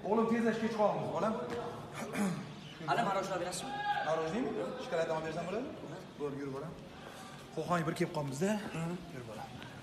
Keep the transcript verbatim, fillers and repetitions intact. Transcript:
O'g'lim tezlash kech qolamiz, bolam. Ana marojlar berasizmi? Marojnimi? Shikoladni olib bersam bo'ladi? Bo'ldi, yur bolam. Qo'qonga bir kelib qolamiz-da. Yur bolam.